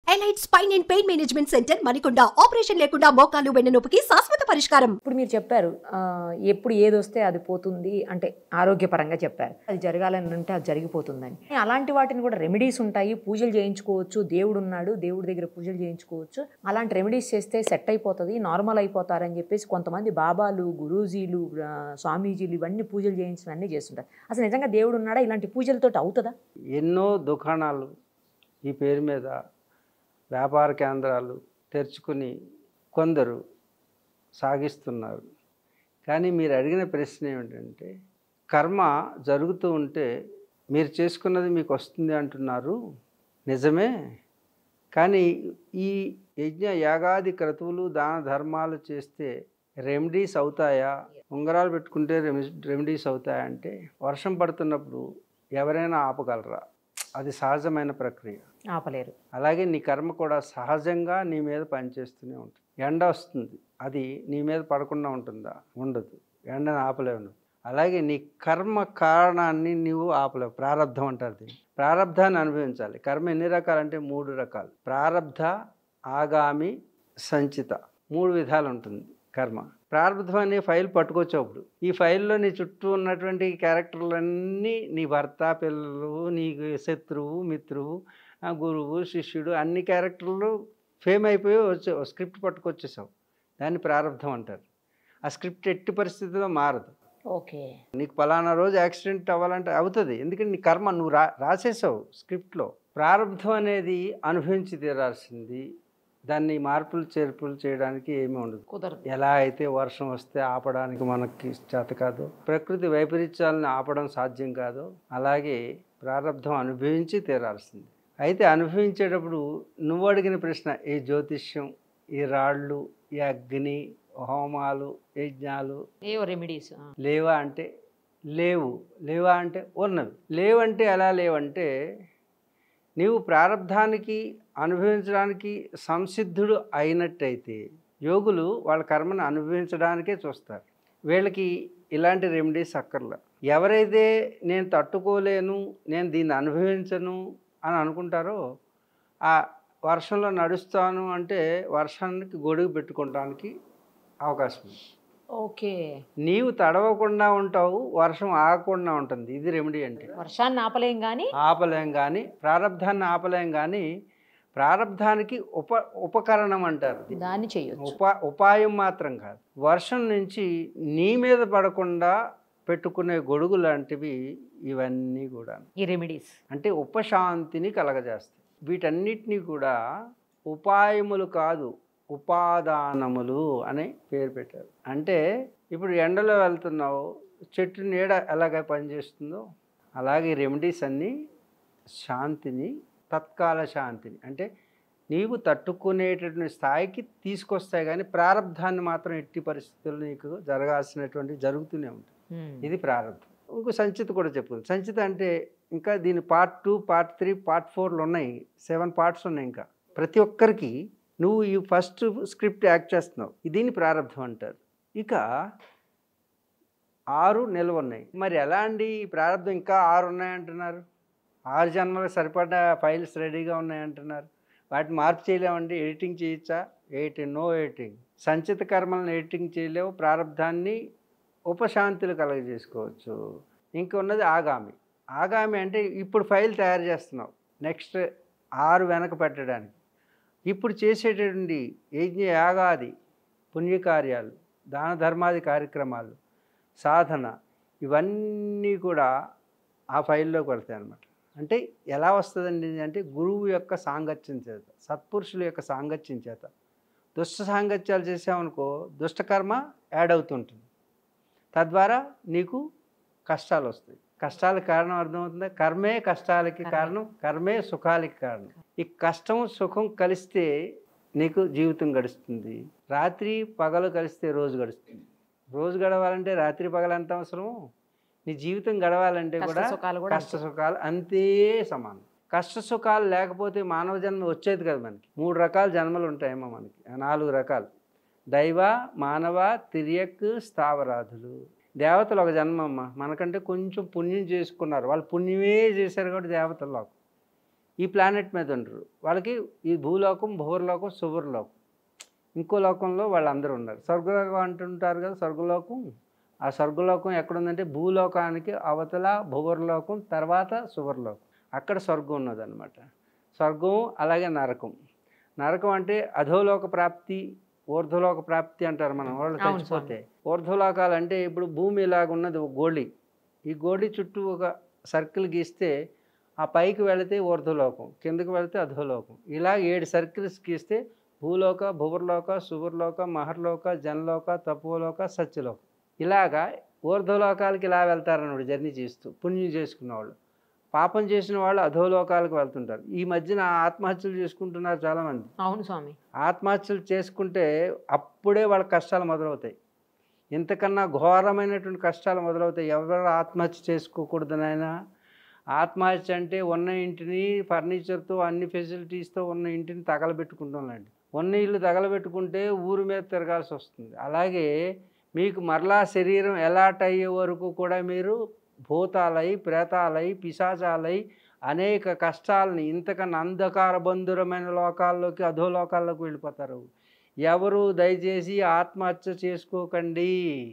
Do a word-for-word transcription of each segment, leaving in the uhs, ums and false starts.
Elite spine and pain management centre Manikonda. Operation లేకుండా మోకాలు వెన్నునొప్పికి శాశ్వత పరిష్కారం. ఇప్పుడు మీరు చెప్పారు ఎప్పుడు ఏది వస్తే అది పోతుంది అంటే ఆరోగ్యపరంగా చెప్పారు, అది జరగాలని అంటే అది జరిగిపోతుందని. అలాంటి వాటిని కూడా రెమెడీస్ ఉంటాయి, పూజలు చేయించుకోవచ్చు, దేవుడు ఉన్నాడు, దేవుడి దగ్గర పూజలు చేయించుకోవచ్చు, అలాంటి రెమెడీస్ చేస్తే సెట్ అయిపోతుంది, నార్మల్ అయిపోతారని చెప్పేసి కొంతమంది బాబాలు, గురూజీలు, స్వామీజీలు ఇవన్నీ పూజలు చేయించడం అన్నీ చేస్తుంటారు. అసలు నిజంగా దేవుడు ఉన్నాడా? ఇలాంటి పూజలతో అవుతుందా? ఎన్నో దుకాణాలు ఈ పేరు మీద వ్యాపార కేంద్రాలు తెరుచుకుని కొందరు సాగిస్తున్నారు. కానీ మీరు అడిగిన ప్రశ్న ఏమిటంటే, కర్మ జరుగుతూ ఉంటే మీరు చేసుకున్నది మీకు వస్తుంది అంటున్నారు, నిజమే. కానీ ఈ యజ్ఞ యాగాది క్రతువులు దాన ధర్మాలు చేస్తే రెమెడీస్ అవుతాయా, ఉంగరాలు పెట్టుకుంటే రెమెడీస్ అవుతాయా అంటే, వర్షం పడుతున్నప్పుడు ఎవరైనా ఆపగలరా? అది సహజమైన ప్రక్రియ, ఆపలేరు. అలాగే నీ కర్మ కూడా సహజంగా నీ మీద పనిచేస్తూనే ఉంటుంది. ఎండ వస్తుంది, అది నీ మీద పడకుండా ఉంటుందా? ఉండదు. ఎండను ఆపలేవు నువ్వు. అలాగే నీ కర్మ కారణాన్ని నువ్వు ఆపలేవు. ప్రారంధం అంటారు దీన్ని. ప్రారంధాన్ని అనుభవించాలి. కర్మ ఎన్ని రకాలంటే మూడు రకాలు. ప్రారంధ, ఆగామి, సంచిత, మూడు విధాలు ఉంటుంది కర్మ. ప్రారంధం అనే ఫైల్ పట్టుకొచ్చేప్పుడు ఈ ఫైల్లో నీ చుట్టూ ఉన్నటువంటి క్యారెక్టర్లన్నీ నీ భర్త, పిల్లలు, నీకు శత్రువు, మిత్రువు, గురువు, శిష్యుడు, అన్ని క్యారెక్టర్లు ఫేమ్ అయిపోయి వచ్చే స్క్రిప్ట్ పట్టుకొచ్చేసావు. దాన్ని ప్రారంధం అంటారు. ఆ స్క్రిప్ట్ ఎట్టి పరిస్థితిలో మారదు. ఓకే, నీకు పలానా రోజు యాక్సిడెంట్ అవ్వాలంటే అవుతుంది, ఎందుకంటే నీ కర్మ నువ్వు రా రాసేసావు స్క్రిప్ట్లో. ప్రారంధం అనేది అనుభవించి తీరాల్సింది. దాన్ని మార్పులు చేర్పులు చేయడానికి ఏమీ ఉండదు, కుదరదు. ఎలా అయితే వర్షం వస్తే ఆపడానికి మనకి చేత కాదు, ప్రకృతి వైపరీత్యాలను ఆపడం సాధ్యం కాదు, అలాగే ప్రారంధం అనుభవించి తీరాల్సింది. అయితే అనుభవించేటప్పుడు నువ్వు అడిగిన ప్రశ్న, ఈ జ్యోతిష్యం, ఈ రాళ్ళు, ఈ అగ్ని, హోమాలు, యజ్ఞాలు ఏవో రెమెడీస్ లేవా అంటే లేవు. లేవా అంటే ఉన్నవి. లేవంటే ఎలా లేవంటే, నీవు ప్రారంధానికి అనుభవించడానికి సంసిద్ధుడు అయినట్టయితే యోగులు వాళ్ళ కర్మను అనుభవించడానికే చూస్తారు. వీళ్ళకి ఇలాంటి రెమెడీస్ అక్కర్లా. ఎవరైతే నేను తట్టుకోలేను, నేను దీన్ని అనుభవించను అని అనుకుంటారో, ఆ వర్షంలో నడుస్తాను అంటే వర్షానికి గొడుగు పెట్టుకోవడానికి అవకాశం ఉంది. ఓకే, నీవు తడవకుండా ఉంటావు, వర్షం ఆగకుండా ఉంటుంది. ఇది రెమెడీ అంటే. వర్షాన్ని ఆపలేం కానీ ఆపలేం కానీ ప్రారంధాన్ని ఆపలేం కానీ ప్రారంధానికి ఉప ఉపకరణం అంటారు. దాన్ని చేయొచ్చు. ఉపా ఉపాయం మాత్రం కాదు. వర్షం నుంచి నీ మీద పడకుండా పెట్టుకునే గొడుగు లాంటివి ఇవన్నీ కూడా ఈ రెమెడీస్ అంటే ఉపశాంతిని కలగజేస్తాయి. వీటన్నిటినీ కూడా ఉపాయములు కాదు, ఉపాదానములు అనే పేరు పెట్టారు. అంటే ఇప్పుడు ఎండలో వెళ్తున్నావు, చెట్టు నీడ ఎలాగ పనిచేస్తుందో అలాగే రెమెడీస్ అన్నీ శాంతిని, తత్కాల శాంతిని, అంటే నీవు తట్టుకునేటటువంటి స్థాయికి తీసుకొస్తాయి. కానీ ప్రారంధాన్ని మాత్రం ఎట్టి పరిస్థితుల్లో నీకు జరగాల్సినటువంటి జరుగుతూనే ఉంటుంది. ఇది ప్రారంధం. ఇంకో సంచిత కూడా చెప్పుకుంది. సంచిత అంటే ఇంకా దీని part two, part three, part ఫోర్లు ఉన్నాయి. సెవెన్ పార్ట్స్ ఉన్నాయి. ఇంకా ప్రతి ఒక్కరికి నువ్వు ఈ ఫస్ట్ స్క్రిప్ట్ యాక్ట్ చేస్తున్నావు, దీన్ని ప్రారంధం అంటారు. ఇక ఆరు నిల్వ ఉన్నాయి. మరి ఎలా అండి ఈ ప్రారంధం ఇంకా ఆరు ఉన్నాయంటున్నారు? ఆరు జన్మలకు సరిపడా ఫైల్స్ రెడీగా ఉన్నాయంటున్నారు. వాటిని మార్పు చేయలేమండి, ఎడిటింగ్ చేయొచ్చా? Editing, no editing. సంచిత కర్మలను ఎడిటింగ్ చేయలేవు. ప్రారంధాన్ని ఉపశాంతులు కలగజేసుకోవచ్చు. ఇంకా ఉన్నది ఆగామి. ఆగామి అంటే ఇప్పుడు ఫైల్ తయారు చేస్తున్నావు, నెక్స్ట్ ఆరు వెనక పెట్టడానికి. ఇప్పుడు చేసేటటువంటి యజ్ఞ యాగాది పుణ్యకార్యాలు, దాన ధర్మాది కార్యక్రమాలు, సాధన, ఇవన్నీ కూడా ఆ ఫైల్లోకి పడతాయి అన్నమాట. అంటే ఎలా వస్తుందండి అంటే గురువు యొక్క సాంగత్యం చేత, సత్పురుషుల యొక్క సాంగత్యం చేత. దుష్ట సాంగత్యాలు చేసామనుకో దుష్టకర్మ యాడ్ అవుతుంటుంది. తద్వారా నీకు కష్టాలు వస్తాయి. కష్టాలకు కారణం అర్థమవుతుందా? కర్మే కష్టాలకి కారణం, కర్మే సుఖాలకి కారణం. ఈ కష్టం సుఖం కలిస్తే నీకు జీవితం గడుస్తుంది. రాత్రి పగలు కలిస్తే రోజు గడుస్తుంది. రోజు గడవాలంటే రాత్రి పగలు ఎంత అవసరమో, నీ జీవితం గడవాలంటే కూడా కష్ట సుఖాలు అంతే సమానం. కష్ట సుఖాలు లేకపోతే మానవ జన్మ వచ్చేది కదా. మనకి మూడు రకాల జన్మలు ఉంటాయేమో, మనకి నాలుగు రకాలు: దైవ, మానవ, తిర్యక్, స్థావరాధులు. దేవతలు ఒక జన్మమ్మ, మనకంటే కొంచెం పుణ్యం చేసుకున్నారు, వాళ్ళు పుణ్యమే చేశారు కాబట్టి దేవతలు. ఈ ప్లానెట్ మీద ఉండరు. వాళ్ళకి ఈ భూలోకం, భూవర్లోకం, శుభర్లోకం, ఇంకో లోకంలో వాళ్ళందరూ ఉన్నారు. స్వర్గలోకం అంటుంటారు కదా, స్వర్గలోకం. ఆ స్వర్గలోకం ఎక్కడుందంటే భూలోకానికి అవతల భువర్లోకం, తర్వాత శుభర్లోకం. అక్కడ స్వర్గం ఉన్నదన్నమాట. స్వర్గం అలాగే నరకం. నరకం అంటే అధోలోక ప్రాప్తి, ఊర్ధ్వలోక ప్రాప్తి అంటారు మనం వాళ్ళు చచ్చిపోతే. ఊర్ధ్వలోకాలు అంటే ఇప్పుడు భూమి ఇలాగ ఉన్నది ఒక గోళి. ఈ గోళి చుట్టూ ఒక సర్కిల్ గీస్తే ఆ పైకి వెళితే ఊర్ధ్వలోకం, కిందకి వెళితే అధోలోకం. ఇలా ఏడు సర్కిల్స్ గీస్తే భూలోక, భువర్లోక, శుభర్లోక, మహర్లోక, జనలోక, తపోలోక, సత్యలోక. ఇలాగా ఊర్ధ్వలోకాలకి ఇలా వెళ్తారన్నమాట జర్నీ చేస్తూ. పుణ్యం చేసుకున్న వాళ్ళు. పాపం చేసిన వాళ్ళు అధోలోకాలకు వెళ్తుంటారు. ఈ మధ్యన ఆత్మహత్యలు చేసుకుంటున్నారు చాలామంది. అవును స్వామి. ఆత్మహత్యలు చేసుకుంటే అప్పుడే వాళ్ళ కష్టాలు మొదలవుతాయి. ఇంతకన్నా ఘోరమైనటువంటి కష్టాలు మొదలవుతాయి. ఎవరు ఆత్మహత్య చేసుకోకూడదు నాయనా. ఆత్మహత్య అంటే ఉన్న ఇంటిని ఫర్నిచర్తో అన్ని ఫెసిలిటీస్తో ఉన్న ఇంటిని తగలబెట్టుకుంటాంలేండి. ఉన్న ఇల్లు తగలబెట్టుకుంటే ఊరి మీద తిరగాల్సి వస్తుంది. అలాగే మీకు మరలా శరీరం ఎలాట్ అయ్యే వరకు కూడా మీరు భూతాలై, ప్రేతాలై, పిశాచాలై అనేక కష్టాలని ఇంతకన్నా అంధకార బంధురమైన లోకాల్లోకి, అధోలోకాల్లోకి వెళ్ళిపోతారు. ఎవరు దయచేసి ఆత్మహత్య చేసుకోకండి.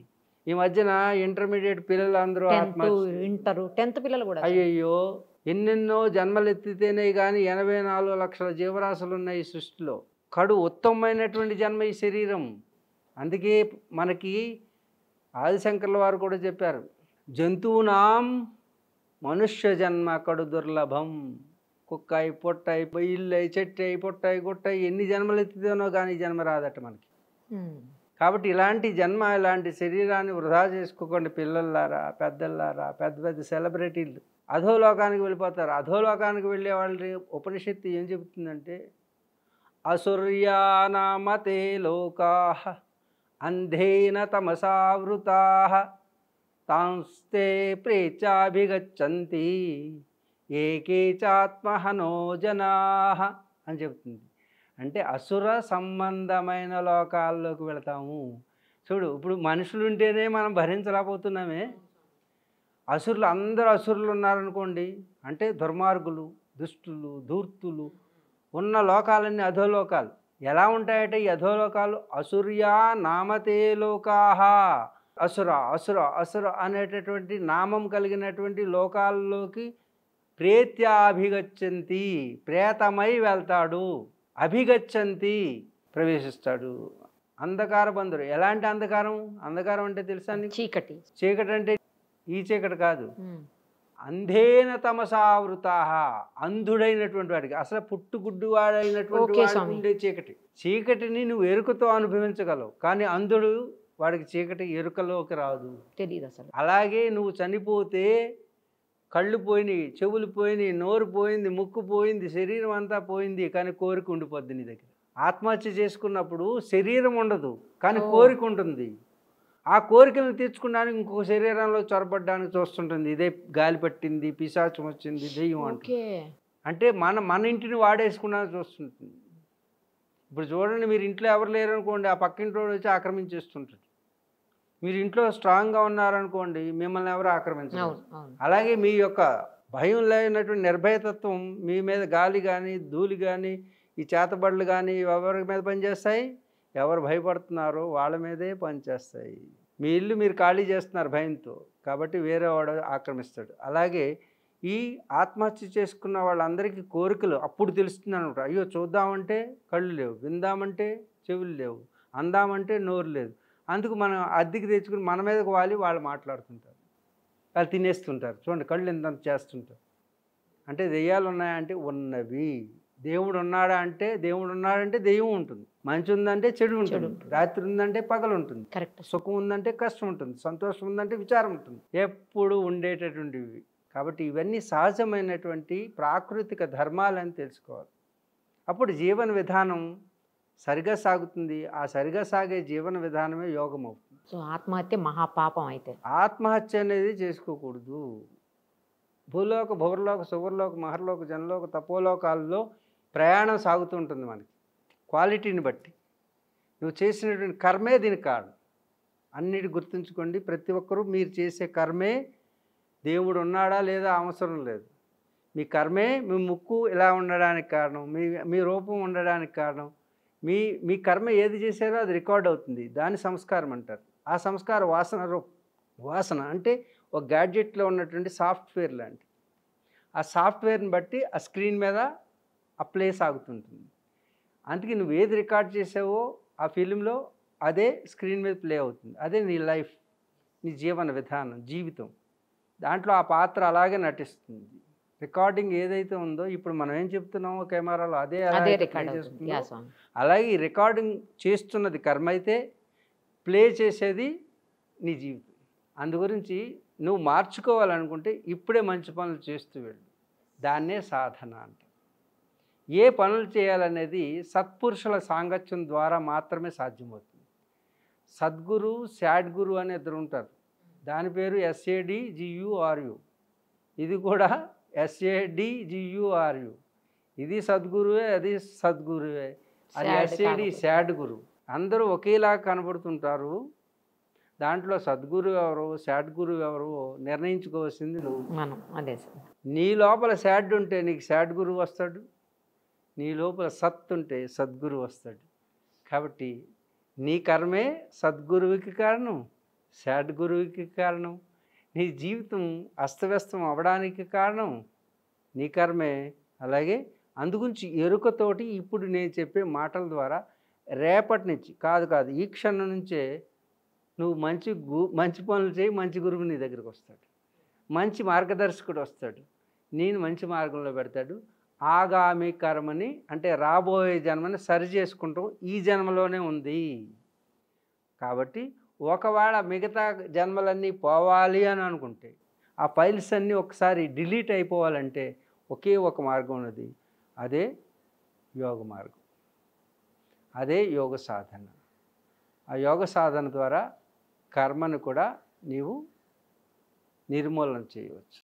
ఈ మధ్యన ఇంటర్మీడియట్ పిల్లలు అందరూ ఆత్మహత్య, ఇంటర్ టెన్త్ పిల్లలు కూడా అయ్యయ్యో ఎన్నెన్నో జన్మలు ఎత్తితేనే కానీ ఎనభై నాలుగు లక్షల జీవరాశులు ఉన్నాయి ఈ సృష్టిలో. కడు ఉత్తమమైనటువంటి జన్మ ఈ శరీరం. అందుకే మనకి ఆదిశంకర్ల వారు కూడా చెప్పారు, జంతువునాం మనుష్య జన్మ కడు దుర్లభం. కుక్కాయి, పొట్టాయి, ఇల్లై, చెట్టాయి, పొట్టాయి, గుట్టాయి ఎన్ని జన్మలు ఎత్తితేనో కానీ జన్మ రాదట మనకి. కాబట్టి ఇలాంటి జన్మ, ఇలాంటి శరీరాన్ని వృధా చేసుకోకండి పిల్లల్లారా, పెద్దల్లారా. పెద్ద పెద్ద సెలబ్రిటీలు అధోలోకానికి వెళ్ళిపోతారు. అధోలోకానికి వెళ్ళే వాళ్ళని ఉపనిషత్తు ఏం చెబుతుందంటే, అసుర్యానామతే లోకాః అంధేన తమసావృతాః తాంస్తే ప్రేత్యాభిగచ్చంతి ఏకే చాత్మహనో జనాః అని చెబుతుంది. అంటే అసుర సంబంధమైన లోకాల్లోకి వెళతాము. చూడు, ఇప్పుడు మనుషులు ఉంటేనే మనం భరించలేకపోతున్నామే. అసురులు అందరూ అసురులు ఉన్నారనుకోండి, అంటే దుర్మార్గులు, దుష్టులు, ధూర్తులు ఉన్న లోకాలన్నీ అధోలోకాలు. ఎలా ఉంటాయంటే ఈ అధోలోకాలు అసుర్యా నామతే లోకాహ. అసుర అసుర అసుర అనేటటువంటి నామం కలిగినటువంటి లోకాల్లోకి ప్రేత్యాభిగచ్చంతి, ప్రేతమై వెళ్తాడు. అభిగచ్చంతి, ప్రవేశిస్తాడు. అంధకార బంధురు. ఎలాంటి అంధకారం? అంధకారం అంటే తెలుసా నీకు? చీకటి. చీకటి అంటే ఈ చీకటి కాదు, అంధేన తమసావృతాః, అంధుడైనటువంటి వాడికి, అసలు పుట్టుగుడ్డు వాడైనటువంటి వాడికి ఉండే చీకటి. చీకటిని నువ్వు ఎరుకతో అనుభవించగలవు, కానీ అంధుడు వాడికి చీకటి ఎరుకలోకి రాదు, తెలియదు అసలు. అలాగే నువ్వు చనిపోతే కళ్ళు పోయినాయి, చెవులు పోయినాయి, నోరు పోయింది, ముక్కు పోయింది, శరీరం అంతా పోయింది, కానీ కోరిక ఉండిపోద్ది నీ దగ్గర. ఆత్మహత్య చేసుకున్నప్పుడు శరీరం ఉండదు, కానీ కోరిక ఉంటుంది. ఆ కోరికలను తీర్చుకున్నానికి ఇంకొక శరీరంలో చొరబడ్డానికి చూస్తుంటుంది. ఇదే గాలి పట్టింది, పిశాచం వచ్చింది, దెయ్యం అంటే అంటే మన మన ఇంటిని వాడేసుకున్నాను చూస్తుంటుంది. ఇప్పుడు చూడండి, మీరు ఇంట్లో ఎవరు లేరనుకోండి, ఆ పక్కింట్లో వచ్చి ఆక్రమించేస్తుంటాడు. మీరు ఇంట్లో స్ట్రాంగ్గా ఉన్నారనుకోండి, మిమ్మల్ని ఎవరు ఆక్రమించరు. అలాగే మీ యొక్క భయం లేనటువంటి నిర్భయతత్వం మీ మీద గాలి కానీ, ధూళి కానీ, ఈ చేతబడులు కానీ ఎవరి మీద పనిచేస్తాయి? ఎవరు భయపడుతున్నారో వాళ్ళ మీదే పనిచేస్తాయి. మీ ఇల్లు మీరు ఖాళీ చేస్తున్నారు భయంతో, కాబట్టి వేరే వాడు ఆక్రమిస్తాడు. అలాగే ఈ ఆత్మహత్య చేసుకున్న వాళ్ళందరికీ కోరికలు అప్పుడు తెలుస్తుంది అనమాట. అయ్యో చూద్దామంటే కళ్ళు లేవు, విందామంటే చెవులు లేవు, అందామంటే నోరు లేదు. అందుకు మనం అద్దెకి తెచ్చుకుని మన మీదకు వాలి వాళ్ళు మాట్లాడుతుంటారు, వాళ్ళు తినేస్తుంటారు. చూడండి, కళ్ళు ఎంత చేస్తుంటారు. అంటే దెయ్యాలు ఉన్నాయంటే ఉన్నవి. దేవుడు ఉన్నాడా అంటే దేవుడు ఉన్నాడంటే దెయ్యం ఉంటుంది. మంచి ఉందంటే చెడు ఉంటుంది, రాత్రి ఉందంటే పగలు ఉంటుంది, కరెక్ట్. సుఖం ఉందంటే కష్టం ఉంటుంది, సంతోషం ఉందంటే విచారం ఉంటుంది, ఎప్పుడు ఉండేటటువంటివి. కాబట్టి ఇవన్నీ సహజమైనటువంటి ప్రాకృతిక ధర్మాలని తెలుసుకోవాలి. అప్పుడు జీవన విధానం సరిగా సాగుతుంది. ఆ సరిగా సాగే జీవన విధానమే యోగం అవుతుంది. సో ఆత్మహత్య మహాపాపం అయితే. ఆత్మహత్య అనేది చేసుకోకూడదు. భూలోక, భువర్లోక, శుభర్లోక, మహర్లోక, జనలోక, తపోలోకాల్లో ప్రయాణం సాగుతుంటుంది మనకి క్వాలిటీని బట్టి. నువ్వు చేసినటువంటి కర్మే దీనికి కారణం. అన్నిటి గుర్తుంచుకోండి. ప్రతి ఒక్కరూ మీరు చేసే కర్మే. దేవుడు ఉన్నాడా లేదా అవసరం లేదు. మీ కర్మే మీ ముక్కు ఇలా ఉండడానికి కారణం, మీ మీ రూపం ఉండడానికి కారణం. మీ మీ కర్మ ఏది చేశారో అది రికార్డ్ అవుతుంది, దాన్ని సంస్కారం అంటారు. ఆ సంస్కార వాసన రూప వాసన అంటే ఒక గ్యాడ్జెట్లో ఉన్నటువంటి సాఫ్ట్వేర్ లాంటి. ఆ సాఫ్ట్వేర్ని బట్టి ఆ స్క్రీన్ మీద ఆ ప్లే సాగుతుంటుంది. అందుకే నువ్వు ఏది రికార్డ్ చేసావో ఆ ఫిలింలో అదే స్క్రీన్ మీద ప్లే అవుతుంది. అదే నీ లైఫ్, నీ జీవన విధానం, జీవితం. దాంట్లో ఆ పాత్ర అలాగే నటిస్తుంది. రికార్డింగ్ ఏదైతే ఉందో ఇప్పుడు మనం ఏం చెప్తున్నామో కెమెరాలో అదే అదే అలాగే రికార్డ్ ప్లే అవుతుంది. చేస్తుందో, యా స్వామి. అలాగే ఈ రికార్డింగ్ చేస్తున్నది కర్మ అయితే ప్లే చేసేది నీ జీవితం. అందు గురించి నువ్వు మార్చుకోవాలనుకుంటే ఇప్పుడే మంచి పనులు చేస్తూ వెళ్ళు. దాన్నే సాధన అంట. ఏ పనులు చేయాలనేది సత్పురుషుల సాంగత్యం ద్వారా మాత్రమే సాధ్యమవుతుంది. సద్గురు, శాడ్గురు అని ఇద్దరు ఉంటారు. దాని పేరు ఎస్ఏడి జియుఆర్యు. ఇది కూడా ఎస్ఏడి జియుఆర్యు. ఇది సద్గురువే, అది సద్గురువే. అది ఎస్ఏడి శాడ్ గురు. అందరూ ఒకేలా కనబడుతుంటారు. దాంట్లో సద్గురు ఎవరు, శాడ్ గురువు ఎవరు నిర్ణయించుకోవాల్సింది నువ్వు. మనం అదే సార్. నీ లోపల శాడ్ ఉంటే నీకు శాడ్ గురువు వస్తాడు, నీ లోపల సత్ ఉంటే సద్గురువు వస్తాడు. కాబట్టి నీ కర్మే సద్గురువుకి కారణం, శాడ్ గురువుకి కారణం. నీ జీవితం అస్తవ్యస్తం అవ్వడానికి కారణం నీ కర్మే. అలాగే అందుగురించి ఎరుకతోటి ఇప్పుడు నేను చెప్పే మాటల ద్వారా రేపటి నుంచి కాదు కాదు ఈ క్షణం నుంచే నువ్వు మంచి గు మంచి పనులు చేయి, మంచి గురువు నీ దగ్గరికి వస్తాడు, మంచి మార్గదర్శకుడు వస్తాడు, నేను మంచి మార్గంలో పెడతాడు. ఆగామి కర్మని అంటే రాబోయే జన్మని సరి చేసుకుంటాం ఈ జన్మలోనే ఉంది. కాబట్టి ఒకవేళ మిగతా జన్మలన్నీ పోవాలి అని అనుకుంటే, ఆ ఫైల్స్ అన్నీ ఒకసారి డిలీట్ అయిపోవాలంటే ఒకే ఒక మార్గం ఉన్నది, అదే యోగ మార్గం, అదే యోగ సాధన. ఆ యోగ సాధన ద్వారా కర్మను కూడా నీవు నిర్మూలన చేయవచ్చు.